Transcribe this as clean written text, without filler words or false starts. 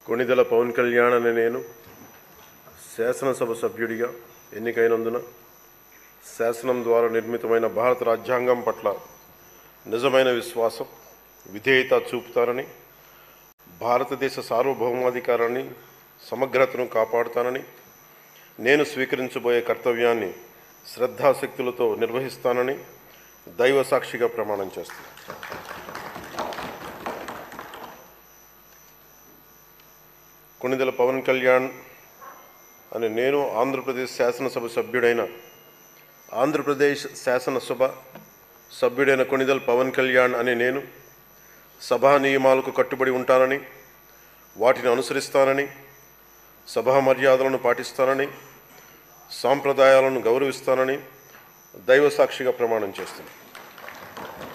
కొణిదెల పవన్ కళ్యాణ్ అనే నేను శాసనసభ సభ్యుడిగా ఎన్నికైనందున శాసనం ద్వారా నిర్మితమైన భారత రాజ్యాంగం పట్ల నిజమైన విశ్వాసం, విధేయత చూపుతానని, భారతదేశ సార్వభౌమాధికారాన్ని, సమగ్రతను కాపాడుతానని, నేను స్వీకరించబోయే కర్తవ్యాన్ని శ్రద్ధాశక్తులతో నిర్వహిస్తానని దైవ సాక్షిగా ప్రమాణం చేస్తాను. కొణిదెల పవన్ కళ్యాణ్ అనే నేను ఆంధ్రప్రదేశ్ శాసనసభ సభ్యుడైన ఆంధ్రప్రదేశ్ శాసనసభ సభ్యుడైన కొణిదెల పవన్ కళ్యాణ్ అనే నేను సభా నియమాలకు కట్టుబడి ఉంటానని, వాటిని అనుసరిస్తానని, సభా మర్యాదలను పాటిస్తానని, సాంప్రదాయాలను గౌరవిస్తానని దైవ సాక్షిగా ప్రమాణం చేస్తున్నాను.